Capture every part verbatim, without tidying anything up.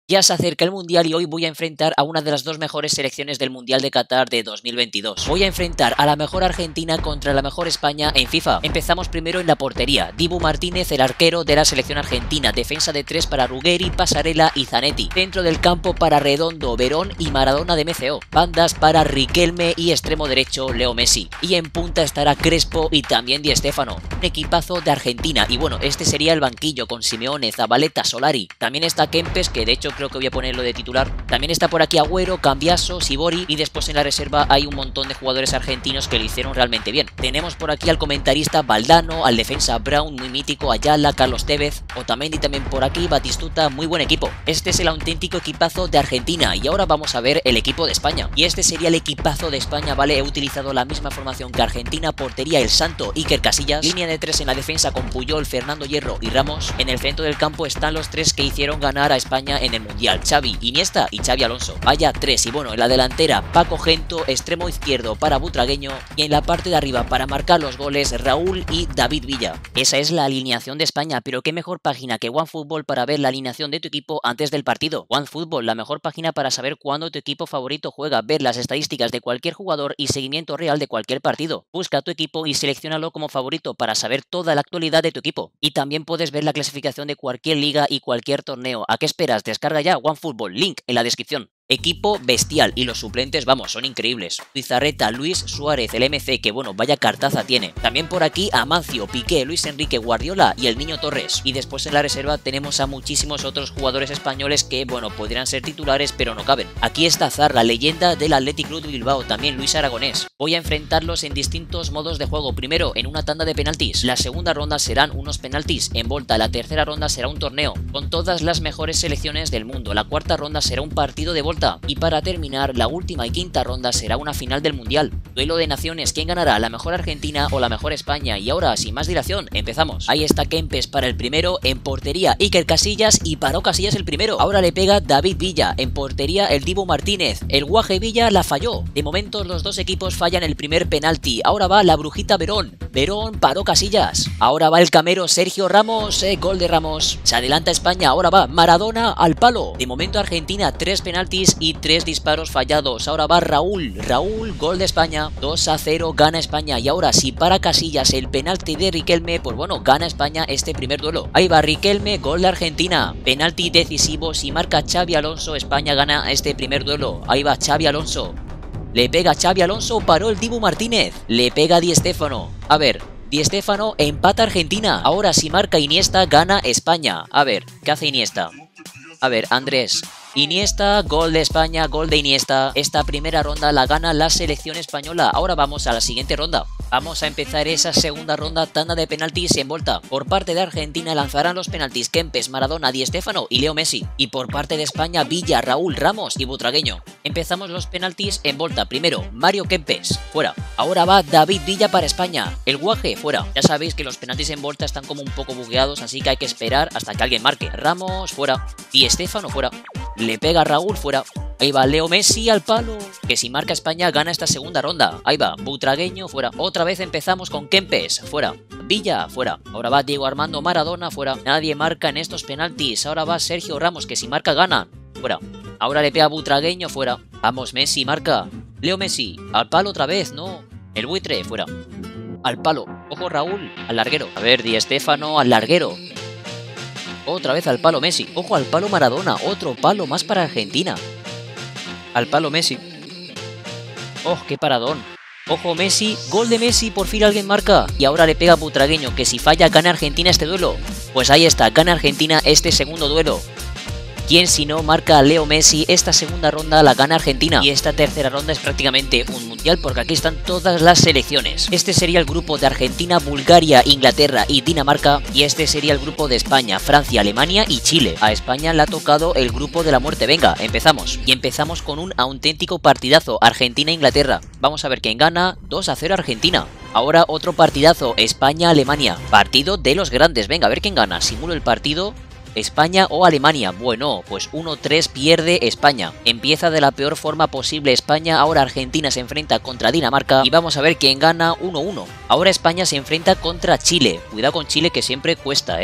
Ya se acerca el Mundial y hoy voy a enfrentar a una de las dos mejores selecciones del Mundial de Qatar de dos mil veintidós. Voy a enfrentar a la mejor Argentina contra la mejor España en FIFA. Empezamos primero en la portería. Dibu Martínez, el arquero de la selección argentina. Defensa de tres para Ruggeri, Pasarela y Zanetti. Centro del campo para Redondo, Verón y Maradona de M C O. Bandas para Riquelme y extremo derecho Leo Messi. Y en punta estará Crespo y también Di Stéfano. Un equipazo de Argentina. Y bueno, este sería el banquillo con Simeone, Zabaleta, Solari. También está Kempes, que de hecho creo que voy a ponerlo de titular. También está por aquí Agüero, Cambiaso, Sibori y después en la reserva hay un montón de jugadores argentinos que lo hicieron realmente bien. Tenemos por aquí al comentarista Valdano, al defensa Brown, muy mítico, Ayala, Carlos Tevez, Otamendi también por aquí, Batistuta, muy buen equipo. Este es el auténtico equipazo de Argentina y ahora vamos a ver el equipo de España. Y este sería el equipazo de España, ¿vale? He utilizado la misma formación que Argentina, portería El Santo, Iker Casillas, línea de tres en la defensa con Puyol, Fernando Hierro y Ramos. En el centro del campo están los tres que hicieron ganar a España en el Mundial. Xavi, Iniesta y Xavi Alonso. Vaya tres. Y bueno, en la delantera Paco Gento, extremo izquierdo para Butragueño y en la parte de arriba para marcar los goles Raúl y David Villa. Esa es la alineación de España, pero qué mejor página que OneFootball para ver la alineación de tu equipo antes del partido. OneFootball, la mejor página para saber cuándo tu equipo favorito juega, ver las estadísticas de cualquier jugador y seguimiento real de cualquier partido. Busca tu equipo y selecciónalo como favorito para saber toda la actualidad de tu equipo. Y también puedes ver la clasificación de cualquier liga y cualquier torneo. ¿A qué esperas? Descarga ya OneFootball, link en la descripción. Equipo bestial y los suplentes, vamos, son increíbles. Pizarreta, Luis Suárez, el M C, que bueno, vaya cartaza tiene. También por aquí Amancio, Piqué, Luis Enrique, Guardiola y el Niño Torres. Y después en la reserva tenemos a muchísimos otros jugadores españoles que, bueno, podrían ser titulares pero no caben. Aquí está Zarra, leyenda del Athletic Club de Bilbao, también Luis Aragonés. Voy a enfrentarlos en distintos modos de juego. Primero en una tanda de penaltis. La segunda ronda serán unos penaltis en volta. La tercera ronda será un torneo con todas las mejores selecciones del mundo. La cuarta ronda será un partido de volta. Y para terminar, la última y quinta ronda será una final del Mundial. Duelo de naciones, ¿quién ganará? ¿La mejor Argentina o la mejor España? Y ahora, sin más dilación, empezamos. Ahí está Kempes para el primero, en portería Iker Casillas y paró Casillas el primero. Ahora le pega David Villa, en portería el Dibu Martínez. El Guaje Villa la falló. De momento los dos equipos fallan el primer penalti. Ahora va la brujita Verón. Verón paró Casillas. Ahora va el camero Sergio Ramos, eh, gol de Ramos. Se adelanta España, ahora va Maradona al palo. De momento Argentina, tres penaltis y tres disparos fallados. Ahora va Raúl, Raúl, gol de España, dos a cero, gana España. Y ahora si para Casillas el penalti de Riquelme, pues bueno, gana España este primer duelo. Ahí va Riquelme, gol de Argentina, penalti decisivo, si marca Xavi Alonso, España gana este primer duelo. Ahí va Xavi Alonso, le pega Xavi Alonso, paró el Dibu Martínez, le pega Di Stéfano. A ver, Di Stéfano empata Argentina. Ahora si marca Iniesta, gana España. A ver, ¿qué hace Iniesta? A ver, Andrés Iniesta, gol de España, gol de Iniesta. Esta primera ronda la gana la selección española. Ahora vamos a la siguiente ronda. Vamos a empezar esa segunda ronda, tanda de penaltis en volta. Por parte de Argentina lanzarán los penaltis Kempes, Maradona, Di Stéfano y Leo Messi. Y por parte de España, Villa, Raúl, Ramos y Butragueño. Empezamos los penaltis en volta. Primero, Mario Kempes, fuera. Ahora va David Villa para España. El Guaje, fuera. Ya sabéis que los penaltis en volta están como un poco bugueados, así que hay que esperar hasta que alguien marque. Ramos, fuera. Di Stéfano, fuera. Le pega Raúl, fuera. Ahí va Leo Messi al palo. Que si marca España gana esta segunda ronda. Ahí va Butragueño, fuera. Otra vez empezamos con Kempes, fuera. Villa, fuera. Ahora va Diego Armando Maradona, fuera. Nadie marca en estos penaltis. Ahora va Sergio Ramos, que si marca gana, fuera. Ahora le pega Butragueño, fuera. Vamos, Messi, marca. Leo Messi, al palo otra vez, no. El buitre, fuera. Al palo. Ojo Raúl, al larguero. A ver, Di Stéfano al larguero. Otra vez al palo Messi. Ojo al palo Maradona. Otro palo más para Argentina. Al palo Messi. ¡Oh, qué paradón! Ojo Messi. Gol de Messi. Por fin alguien marca. Y ahora le pega Butragueño. Que si falla gana Argentina este duelo. Pues ahí está. Gana Argentina este segundo duelo. ¿Quién si no marca a Leo Messi? Esta segunda ronda la gana Argentina. Y esta tercera ronda es prácticamente un mundial porque aquí están todas las selecciones. Este sería el grupo de Argentina, Bulgaria, Inglaterra y Dinamarca. Y este sería el grupo de España, Francia, Alemania y Chile. A España le ha tocado el grupo de la muerte. Venga, empezamos. Y empezamos con un auténtico partidazo. Argentina-Inglaterra. Vamos a ver quién gana. dos a cero Argentina. Ahora otro partidazo. España-Alemania. Partido de los grandes. Venga, a ver quién gana. Simulo el partido. España o Alemania. Bueno, pues uno tres pierde España. Empieza de la peor forma posible España. Ahora Argentina se enfrenta contra Dinamarca. Y vamos a ver quién gana. Uno uno. Ahora España se enfrenta contra Chile. Cuidado con Chile que siempre cuesta, ¿eh?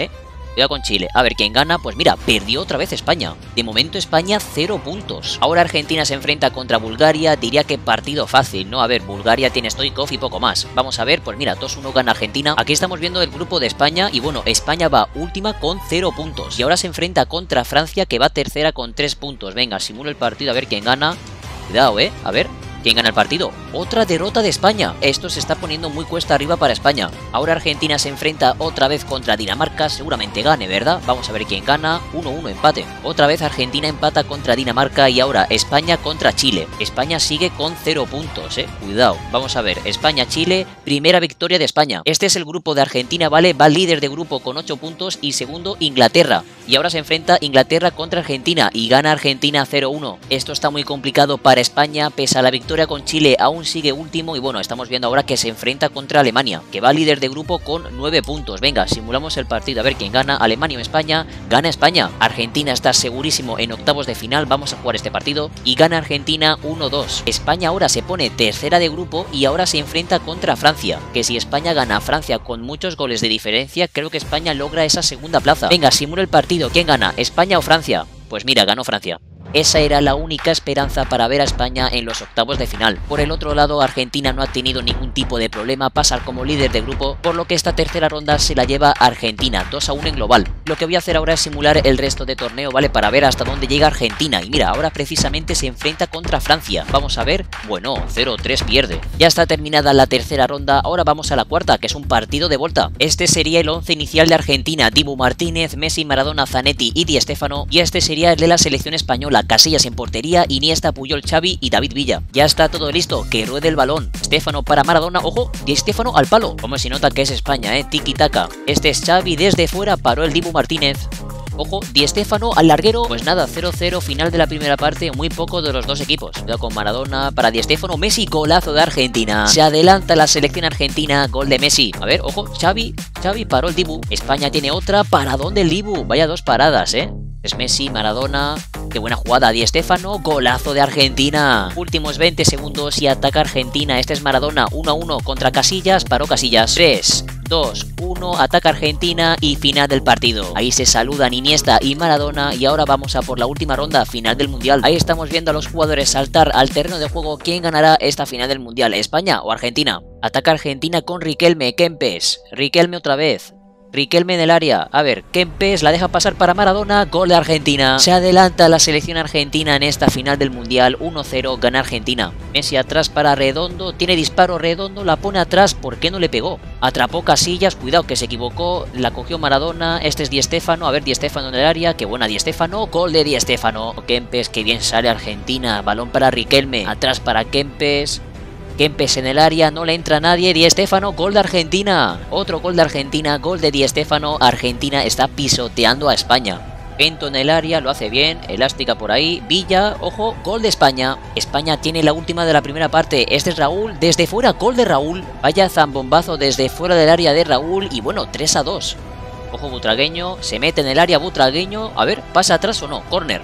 Cuidado con Chile. A ver, ¿quién gana? Pues mira, perdió otra vez España. De momento España cero puntos. Ahora Argentina se enfrenta contra Bulgaria. Diría que partido fácil, ¿no? A ver, Bulgaria tiene Stoichkov y poco más. Vamos a ver, pues mira, dos uno gana Argentina. Aquí estamos viendo el grupo de España y bueno, España va última con cero puntos. Y ahora se enfrenta contra Francia, que va tercera con tres puntos. Venga, simulo el partido a ver quién gana. Cuidado, ¿eh? A ver. ¿Quién gana el partido? Otra derrota de España. Esto se está poniendo muy cuesta arriba para España. Ahora Argentina se enfrenta otra vez contra Dinamarca. Seguramente gane, ¿verdad? Vamos a ver quién gana. uno uno empate. Otra vez Argentina empata contra Dinamarca y ahora España contra Chile. España sigue con cero puntos, ¿eh? Cuidado. Vamos a ver. España-Chile. Primera victoria de España. Este es el grupo de Argentina, ¿vale? Va líder de grupo con ocho puntos y segundo Inglaterra. Y ahora se enfrenta Inglaterra contra Argentina y gana Argentina cero uno. Esto está muy complicado para España, pese a la victoria con Chile aún sigue último y bueno, estamos viendo ahora que se enfrenta contra Alemania, que va líder de grupo con nueve puntos. Venga, simulamos el partido a ver quién gana, Alemania o España. Gana España. Argentina está segurísimo en octavos de final, vamos a jugar este partido y gana Argentina uno dos. España ahora se pone tercera de grupo y ahora se enfrenta contra Francia, que si España gana a Francia con muchos goles de diferencia, creo que España logra esa segunda plaza. Venga, simula el partido, ¿quién gana? ¿España o Francia? Pues mira, ganó Francia. Esa era la única esperanza para ver a España en los octavos de final. Por el otro lado, Argentina no ha tenido ningún tipo de problema pasar como líder de grupo, por lo que esta tercera ronda se la lleva Argentina, dos a uno en global. Lo que voy a hacer ahora es simular el resto de torneo, ¿vale? Para ver hasta dónde llega Argentina. Y mira, ahora precisamente se enfrenta contra Francia. Vamos a ver, bueno, cero tres pierde. Ya está terminada la tercera ronda, ahora vamos a la cuarta, que es un partido de vuelta. Este sería el once inicial de Argentina: Dibu Martínez, Messi, Maradona, Zanetti y Di Stéfano. Y este sería el de la selección española: Casillas en portería, Iniesta, Puyol, Xavi y David Villa. Ya está todo listo, que ruede el balón. Stéfano para Maradona, ojo, Di Stéfano al palo. Como se nota que es España, eh, tiki-taka. Este es Xavi, desde fuera paró el Dibu Martínez. Ojo, Di Stéfano al larguero. Pues nada, cero cero, final de la primera parte, muy poco de los dos equipos. Cuidado con Maradona para Di Stéfano, Messi, golazo de Argentina. Se adelanta la selección argentina, gol de Messi. A ver, ojo, Xavi, Xavi paró el Dibu. España tiene otra, paradón del Dibu. Vaya dos paradas, eh. Es Messi, Maradona, qué buena jugada, Di Stéfano, golazo de Argentina. Últimos veinte segundos y ataca Argentina. Este es Maradona, uno a uno contra Casillas, paró Casillas. tres, dos, uno, ataca Argentina y final del partido. Ahí se saludan Iniesta y Maradona y ahora vamos a por la última ronda, final del Mundial. Ahí estamos viendo a los jugadores saltar al terreno de juego. ¿Quién ganará esta final del Mundial? ¿España o Argentina? Ataca Argentina con Riquelme, Kempes, Riquelme otra vez. Riquelme en el área, a ver, Kempes la deja pasar para Maradona, gol de Argentina. Se adelanta la selección argentina en esta final del Mundial, uno cero, gana Argentina. Messi atrás para Redondo, tiene disparo Redondo, la pone atrás, ¿por qué no le pegó? Atrapó Casillas, cuidado que se equivocó, la cogió Maradona, este es Di Stéfano, a ver Di Stéfano en el área, qué buena Di Stéfano, gol de Di Stéfano. Kempes, que bien sale Argentina, balón para Riquelme, atrás para Kempes. Kempes en el área, no le entra nadie, Di Stéfano, gol de Argentina. Otro gol de Argentina, gol de Di Stéfano. Argentina está pisoteando a España. Bento en el área, lo hace bien, elástica por ahí, Villa, ojo, gol de España. España tiene la última de la primera parte, este es Raúl, desde fuera, gol de Raúl. Vaya zambombazo desde fuera del área de Raúl y bueno, tres a dos. Ojo Butragueño, se mete en el área Butragueño, a ver, ¿pasa atrás o no? Córner.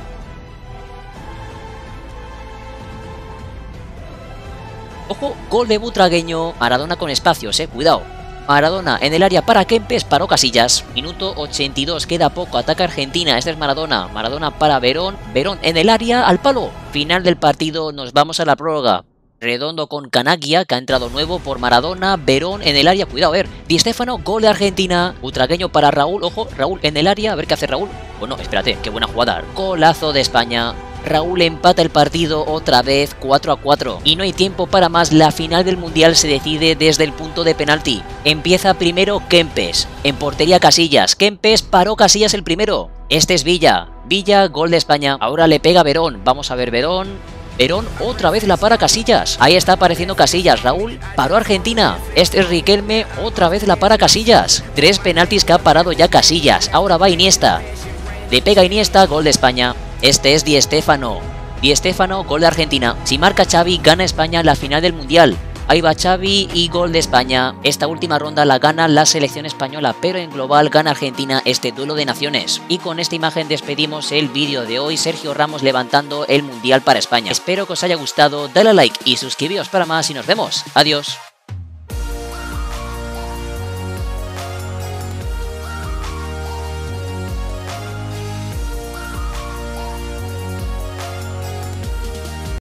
Ojo, gol de Butragueño, Maradona con espacios, eh, cuidado. Maradona en el área para Kempes, paró Casillas. Minuto ochenta y dos, queda poco, ataca Argentina, este es Maradona. Maradona para Verón, Verón en el área, al palo. Final del partido, nos vamos a la prórroga. Redondo con Canaglia, que ha entrado nuevo por Maradona, Verón en el área, cuidado, a ver. Di Stéfano, gol de Argentina. Butragueño para Raúl, ojo, Raúl en el área, a ver qué hace Raúl. Bueno, espérate, qué buena jugada, golazo de España. Raúl empata el partido otra vez cuatro a cuatro. Y no hay tiempo para más, la final del Mundial se decide desde el punto de penalti. Empieza primero Kempes, en portería Casillas. Kempes paró Casillas el primero. Este es Villa, Villa, gol de España. Ahora le pega Verón, vamos a ver Verón. Verón otra vez la para Casillas. Ahí está apareciendo Casillas. Raúl paró Argentina. Este es Riquelme, otra vez la para Casillas. Tres penaltis que ha parado ya Casillas. Ahora va Iniesta. Le pega Iniesta, gol de España. Este es Di Stéfano. Di Stéfano, gol de Argentina. Si marca Xavi, gana España la final del Mundial. Ahí va Xavi y gol de España. Esta última ronda la gana la selección española, pero en global gana Argentina este duelo de naciones. Y con esta imagen despedimos el vídeo de hoy. Sergio Ramos levantando el Mundial para España. Espero que os haya gustado, dale a like y suscribíos para más y nos vemos. Adiós.